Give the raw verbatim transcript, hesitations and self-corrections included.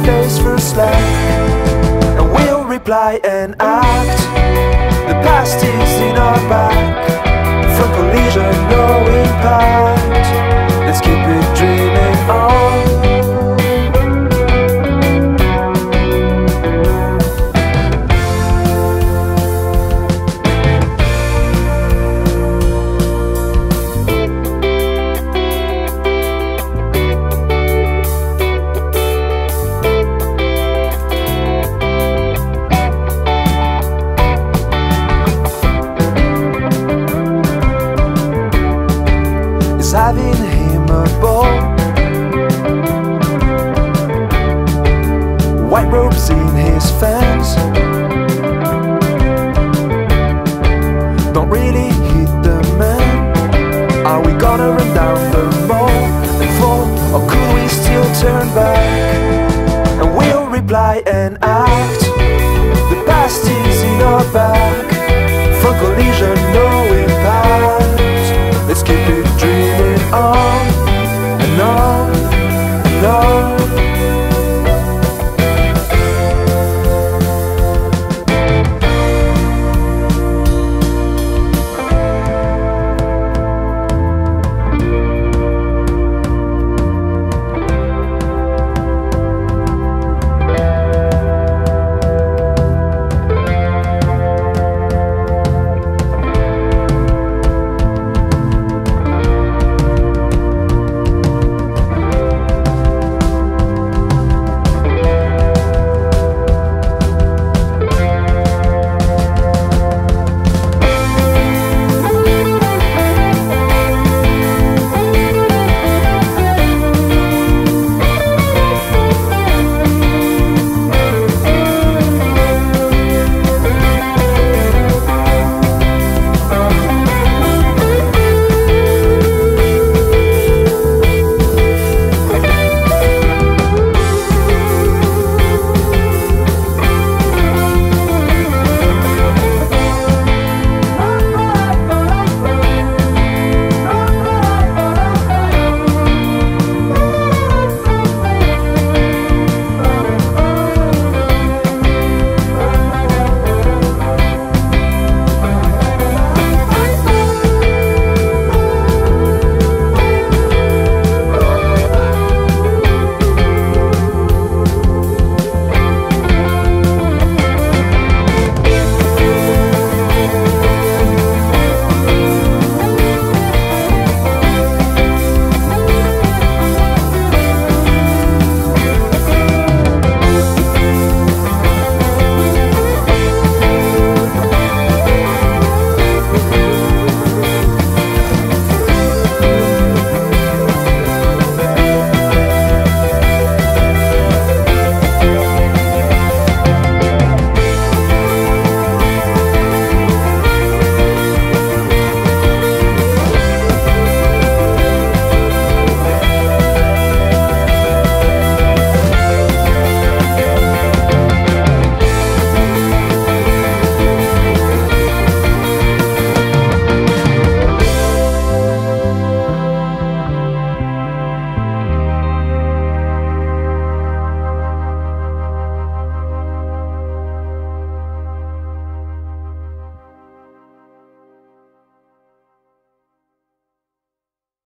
days for slack, and we'll reply and act. The past is in our back, from collision no impact. Let's keep it dreaming on. Having him a ball, white robes in his fans, don't really hit the man. Are we gonna run down the mall and fall, or could we still turn back? And we'll reply and act.